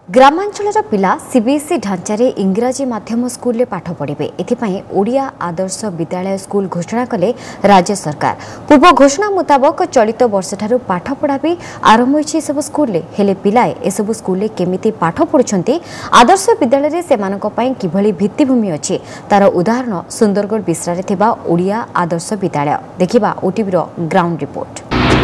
ग्रामांचल पिला सीबीएसई ढांचारे इंग्राजी माध्यम स्कूल पाठ पढ़े एथिपाई ओडिया आदर्श विद्यालय स्कूल घोषणा कले राज्य सरकार। पूर्व घोषणा मुताबक चलित वर्ष ठारू पाठ पढ़ा भी आरंभ होइछि सब स्कूल हेले पिलाए एसबु स्कूल केमिति पाठ पढ़ुछंती आदर्श विद्यालय सेमानक पई किभली भित्तिभूमि अछि तार उदाहरण सुंदरगढ़ बिस्रारे थिबा ओडिया आदर्श विद्यालय देखिबा ओटीवी रो ग्राउंड रिपोर्ट।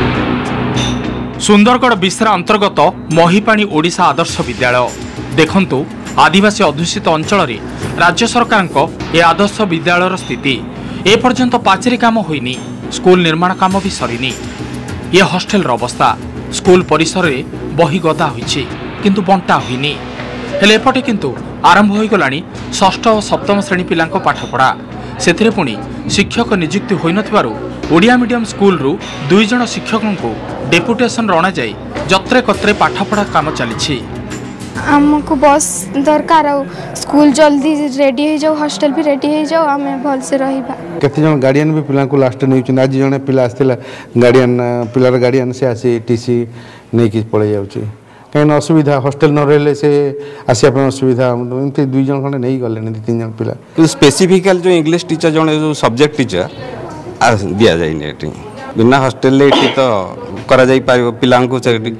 सुंदरगढ़ बिस्रा अंतर्गत महिपाणी ओडिशा आदर्श विद्यालय देखंतु आदिवासी अध्युषित अंचल राज्य सरकार आदर्श विद्यालय स्थिति एपर्यंत पाचेरी काम होइनी, स्कूल निर्माण काम भी सरीनी। ये हॉस्टेल अवस्था स्कूल परिसर में बही गदा होइछि किंतु बंटा होइनी। हेले एपटे किंतु आरंभ हो गलानी षष्ठ और सप्तम श्रेणी पिलांको पाठपढ़ा। सेथिरे पुणी शिक्षक नियुक्ति होई नथिबारु ओडिया मीडियम स्कूल रु 2 जण शिक्षकों को डेपुटेशन रणा जाई जत्रे कत्रे पाठपढ़ा काम चली। हमको बस दरकार स्कूल जल्दी रेडी हो जाओ, हॉस्टल भी रेडी हो जाओ, आमे भल से रहिबा। केते जण गार्डियन भी पिला को लास्ट नै आज जणे पिला आस्थिला गार्डियन पिलार गार्डियन से आसी टीसी नै कि पळे जाउची कहीं असुविधा हॉस्टेल न रहे से आसिया असुविधा एमती 2 जण खंडे नहीं गले 2-3 जण पिला स्पेसिफिकल जो इंग्लिश टीचर जणे जो सब्जेक्ट टीचर दिया जाए नहीं बिना हॉस्टेल तो करा जाई पारिबो पिला को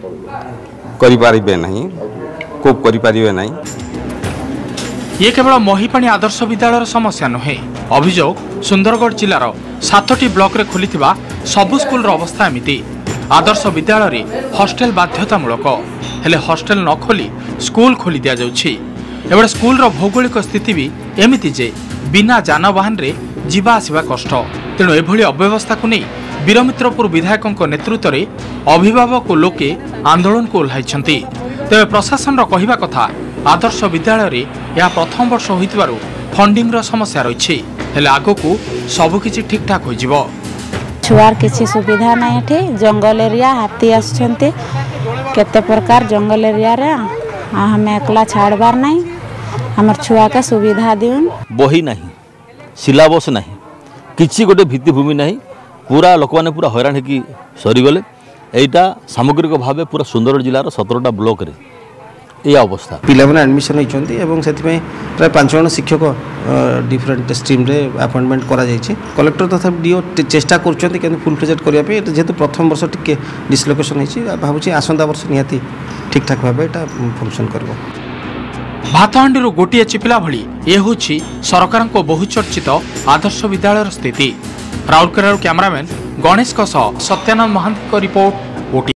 करि पारिबे नहीं कोप करि पारिबे नहीं। ये केवल महिपाणी आदर्श विद्यालय समस्या नुहे। अभियोग सुंदरगढ़ जिलार 7टी ब्लॉक रे खोलिथिबा सबु स्कूल रो अवस्था एमिति। आदर्श विद्यालय रे हॉस्टेल बाध्यतामूलक हेले हॉस्टेल न खोली स्कूल खोली दिया जाउछि। एबे स्कूल रो भौगोलिक स्थिति भी एमिति जे बिना जानवाहन रे जीवा आसिबा कष्ट। तेणु एभली अव्यवस्था को नहीं वीरमित्रपुर विधायकों नेतृत्व में अभिभावक और लोके आंदोलन को ओह्लाइछंती। तेबे प्रशासन कहवा कथा आदर्श विद्यालय रे यह प्रथम वर्ष होइतिबारु फंडिंग रो समस्या रहिछि हेले आगो सबकिछि ठीक ठाक हो जिवो। छुआर किसी सुविधा नहीं थे, जंगल एरिया हाथी आसछंती केते प्रकार जंगल एरिया रे हमें एकला छाड़बार नहीं। हमर छुआ का सुविधा दिउन बही नहीं सिलेबस नहीं किसी गोटे भित्तिभूमि नहीं पूरा लोक मैंने पूरा हैरान होगी सरीगले। यहाँ सामग्रिक भाव पूरा सुंदरगढ़ जिलार 17टा ब्लॉक रे ये अवस्था पिला माने एडमिशन होइछंती एवं सेति प्राय 5 जण शिक्षक डिफरेंट स्ट्रीम रे अपॉइंटमेंट करा जायछि। कलेक्टर तथा डीओ चेष्टा करछंती कि फुल प्रोजेक्ट करिया पे जेतु प्रथम वर्ष टिके डिसलोकेशन होइछि भाबुछि आसंता वर्ष निहाती ठीक ठाक भाबे एटा फंक्शन करबो। भातहांडी गोटे चिपिला भली ये हूँ सरकार को बहुचर्चित आदर्श विद्यालय स्थिति। Rourkela cameraman Ganesh Satyananda Mahanty report.